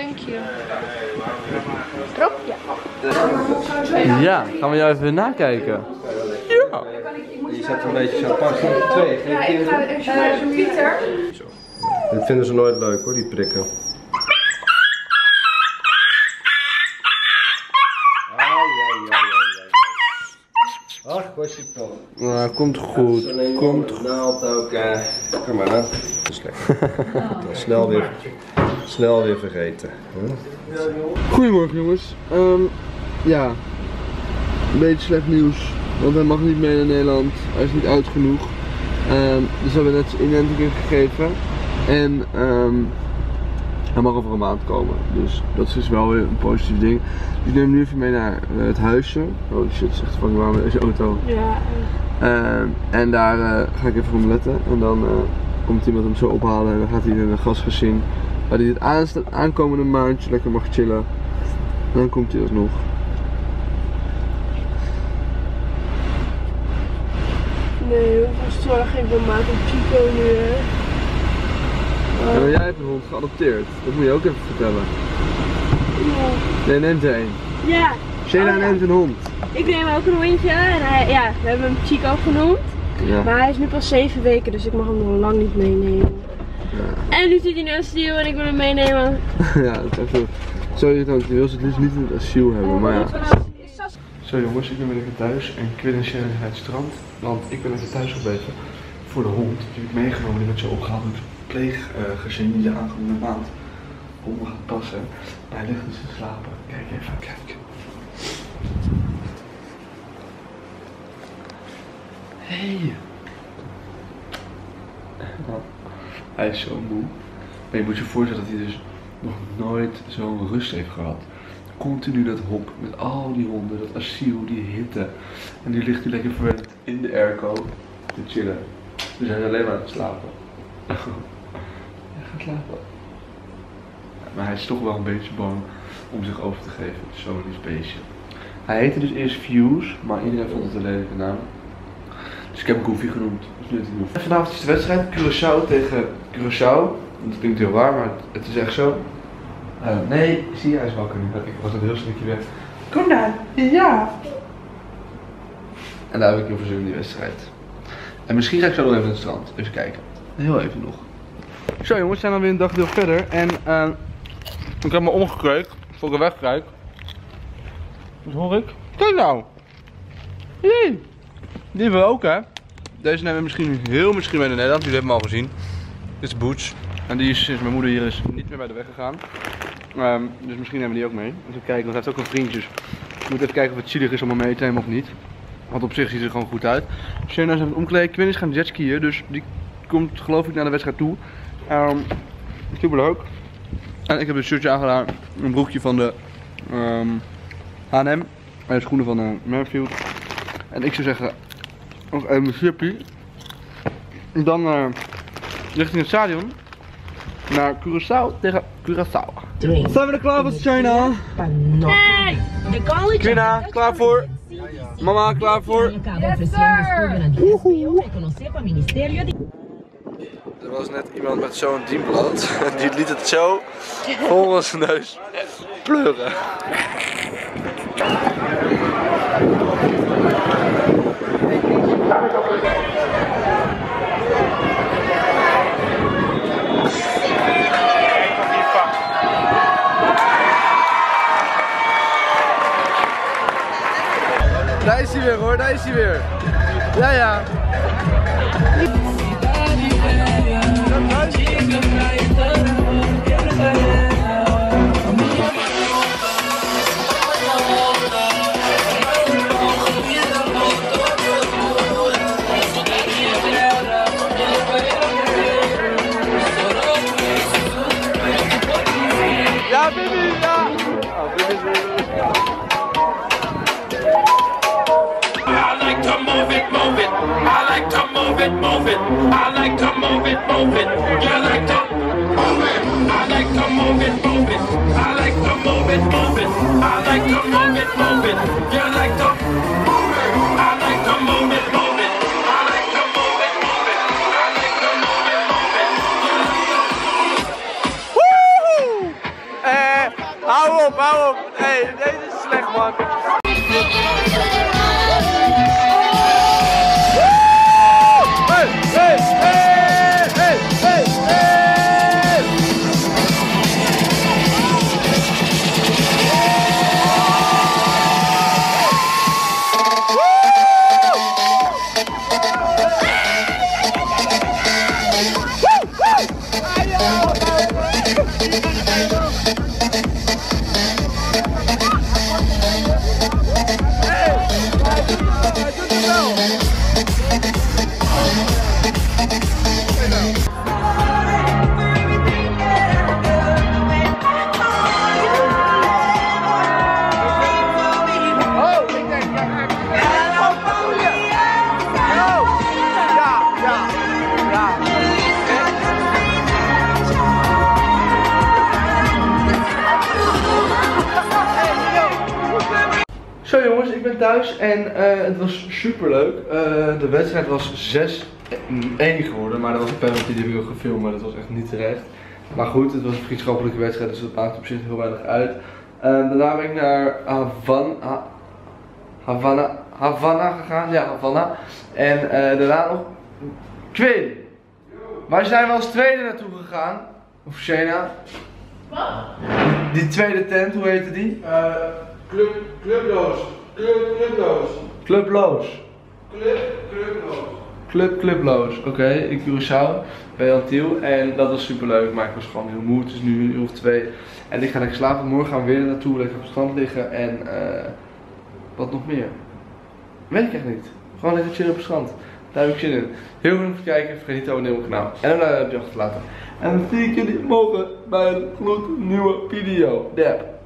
Thank you. Erop? Ja. Ja, gaan we jou even nakijken? Ja. Je zet een beetje zo pas in 2. Ja, ik ga even Pieter. Dit vinden ze nooit leuk hoor, die prikken. Ach, was je toch. Nou, komt goed. Komt goed. Naald ook. Kom maar dan. Dat is lekker. Snel weer vergeten. Goedemorgen jongens. Ja, een beetje slecht nieuws, want hij mag niet mee naar Nederland. Hij is niet oud genoeg. Dus we hebben net zijn inenting gegeven. En hij mag over een maand komen. Dus dat is dus wel weer een positief ding. Dus ik neem hem nu even mee naar het huisje. Oh shit, het is echt fucking warm in deze auto. Ja. En daar ga ik even op letten. En dan komt iemand hem zo ophalen en dan gaat hij in een gastgezin. Waar hij het aankomende maandje lekker mag chillen. En dan komt hij alsnog. Nee, hoeveel zorg ik wil maken op Chico nu, hè? Ja, maar jij hebt een hond geadopteerd. Dat moet je ook even vertellen. Nee, neemt er een. Ja. Shayna neemt een hond. Ik neem ook een hondje en ja, we hebben hem Chico genoemd. Ja. Maar hij is nu pas 7 weken, dus ik mag hem nog lang niet meenemen. Ja. En nu zit hij in een asiel en ik wil hem meenemen. Ja, dat is echt zo irritant. Je wil ze het liefst niet in het asiel hebben, maar ja. Zo jongens, ik ben weer lekker thuis en Quinn en Sharon zijn het strand. Want ik ben lekker thuis gebleven voor de hond. Die heb ik meegenomen, die werd zo opgehaald door het pleeggezin die de aankomende maand honden gaat passen. En hij ligt dus te slapen. Kijk even, kijk. Hey. Hij is zo moe. Maar je moet je voorstellen dat hij dus nog nooit zo'n rust heeft gehad. Continu dat hok met al die honden, dat asiel, die hitte. En nu ligt hij lekker verwend in de airco te chillen. Dus hij is alleen maar aan het slapen. Hij gaat slapen. Maar hij is toch wel een beetje bang om zich over te geven. Het is zo'n lief beestje. Hij heette dus eerst Fuse, maar iedereen vond het een lelijke naam. Dus ik heb hem Goofy genoemd. Dus nu is hij Goofy. Vanavond is de wedstrijd Curaçao tegen Curaçao. Dat klinkt heel waar, maar het is echt zo. Nee, zie je, hij is wakker nu. Ik was net heel stukje weg. Kom dan, ja. En daar heb ik heel veel zin in die wedstrijd. En misschien ga ik zo nog even naar het strand. Even kijken. Heel even nog. Zo jongens, we zijn alweer een dagdeel verder. En ik heb me omgekleed voor ik wegkijk. Wat hoor ik? Kijk nou. Jee. Die hebben we ook hè. Deze nemen we misschien misschien mee naar Nederland. Jullie hebben hem al gezien. Dit is Boots. En die is sinds mijn moeder hier is niet meer bij de weg gegaan. Dus misschien nemen we die ook mee. Even kijken, want hij heeft ook een vriendjes. Ik moet even kijken of het zielig is om hem mee te nemen of niet. Want op zich ziet hij er gewoon goed uit. Shayna is aan het omkleden. Quinn is gaan jetskiën, dus die komt geloof ik naar de wedstrijd toe. Super leuk. En ik heb een shirtje aangedaan. Een broekje van de H&M. En schoenen van Merfield. En ik zou zeggen, nog even een chippy. Dan richting het stadion. Naar Curaçao tegen Curaçao. Zijn we er klaar voor, Shayna? Hey! Quinna, klaar voor? Mama, klaar voor? Yes, sir! Er was net iemand met zo'n dienblad. Die liet het zo vol zijn neus pleuren. Daar is hij weer hoor, daar is hij weer. Ja, ja. Ja, Bibi, ja. Oh, Bibi is weer. I like to move it, move it. I like to move it, move it. I like to move it, move it. You like to move it. I like to move it, move it. I like to move it, move it. I like to move it, move it. You like to move it. I like to move it, move it. I like to move it, move it. I like to move it, move it. You like to. Woehoe! Hou op, hou op. Hey, deze is slecht, man. Hey, hey, hey, hey, hey, hey. Zo jongens, ik ben thuis en het was super leuk. De wedstrijd was 6-1 geworden, maar dat was een penalty die heb ik ook gefilmd, maar dat was echt niet terecht. Maar goed, het was een vriendschappelijke wedstrijd, dus dat maakt op zich heel weinig uit. Daarna ben ik naar Havana gegaan, ja Havana. En daarna nog Quinn. Waar zijn we als tweede naartoe gegaan? Of Shena? Wat? Die tweede tent, hoe heette die? Clubloos. Clubloos. Oké, ik Curaçao bij Antiel en dat was super leuk, maar ik was gewoon heel moe. Het is nu 1 of 2 en ik ga lekker slapen. Morgen gaan we weer naartoe, lekker op het strand liggen en wat nog meer? Weet ik echt niet. Gewoon lekker chillen op het strand. Daar heb ik zin in. Heel veel om te kijken, vergeet niet te abonneren op mijn kanaal en een duimpje achter te laten. En dan zie ik jullie morgen bij een gloednieuwe video. Dab.